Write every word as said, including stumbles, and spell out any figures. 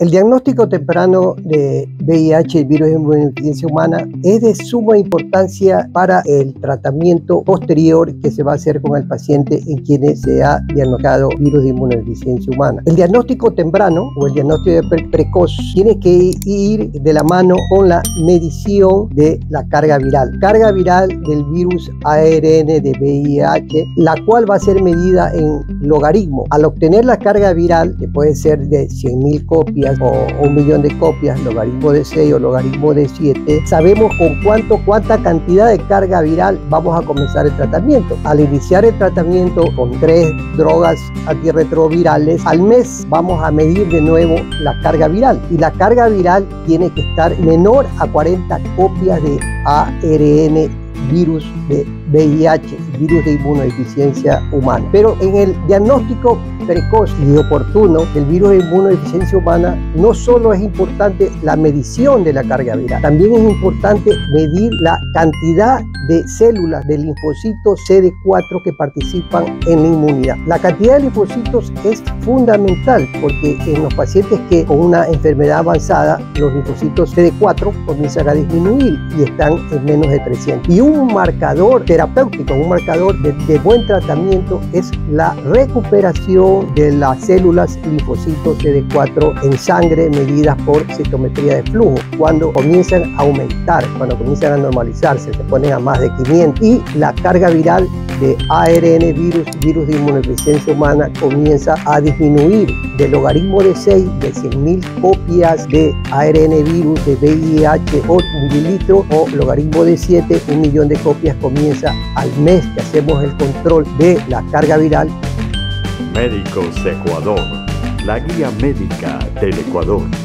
El diagnóstico temprano de V I H, el virus de inmunodeficiencia humana, es de suma importancia para el tratamiento posterior que se va a hacer con el paciente en quienes se ha diagnosticado virus de inmunodeficiencia humana. El diagnóstico temprano o el diagnóstico pre precoz tiene que ir de la mano con la medición de la carga viral. Carga viral del virus A R N de V I H, la cual va a ser medida en logaritmo. Al obtener la carga viral, que puede ser de cien mil copias o un millón de copias, logaritmo de seis o logaritmo de siete, sabemos con cuánto, cuánta cantidad de carga viral vamos a comenzar el tratamiento. Al iniciar el tratamiento con tres drogas antirretrovirales, al mes vamos a medir de nuevo la carga viral, y la carga viral tiene que estar menor a cuarenta copias de A R N virus de V I H, virus de inmunodeficiencia humana. Pero en el diagnóstico precoz y oportuno del virus de inmunodeficiencia humana, no solo es importante la medición de la carga viral, también es importante medir la cantidad de células de linfocitos C D cuatro que participan en la inmunidad. La cantidad de linfocitos es fundamental porque en los pacientes que con una enfermedad avanzada, los linfocitos C D cuatro comienzan a disminuir y están en menos de trescientos. Y un marcador terapéutico, un marcador de, de buen tratamiento es la recuperación de las células linfocitos C D cuatro en sangre medidas por citometría de flujo. Cuando comienzan a aumentar, cuando comienzan a normalizarse, se ponen a más de quinientos, y la carga viral de A R N virus, virus de inmunodeficiencia humana, comienza a disminuir del logaritmo de seis de cien mil copias de A R N virus de V I H por mililitro, o logaritmo de siete, un millón de copias, comienza al mes que hacemos el control de la carga viral. Médicos Ecuador, la guía médica del Ecuador.